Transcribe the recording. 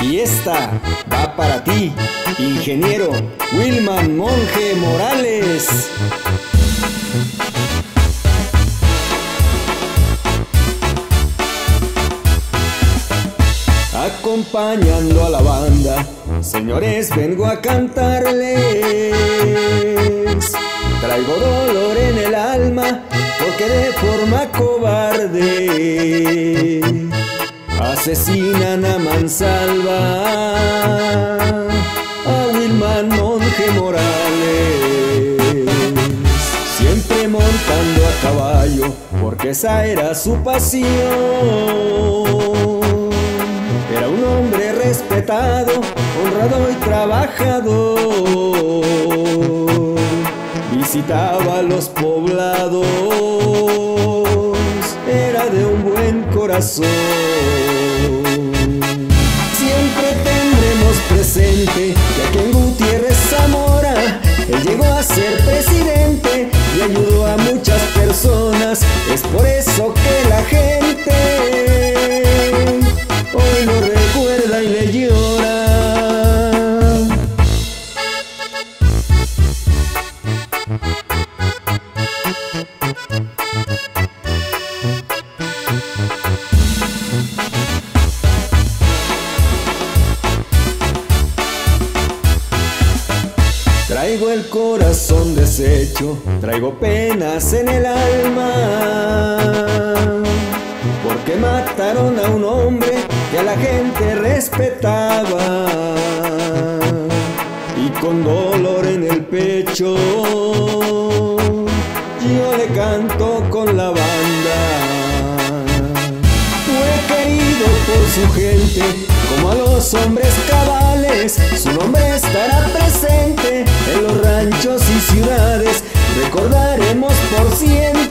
Y esta va para ti, ingeniero Wilman Monje Morales. Acompañando a la banda, señores, vengo a cantarles. Traigo dolor en el alma porque de forma cobarde asesinan a mansalva a Wilman Monje Morales. Siempre montando a caballo porque esa era su pasión. Era un hombre respetado, honrado y trabajador. Visitaba los poblados, era de un buen corazón. Siempre tendremos presente que aquí en Gutiérrez Zamora él llegó a ser presidente y ayudó a muchas personas. Es por eso que la gente hoy lo recuerda y le llora. Traigo el corazón deshecho, traigo penas en el alma, porque mataron a un hombre que a la gente respetaba. Y con dolor en el pecho yo le canto con la banda. Fue querido por su gente como a los hombres cabales. Su nombre estará presente en los ranchos y ciudades. Recordaremos por siempre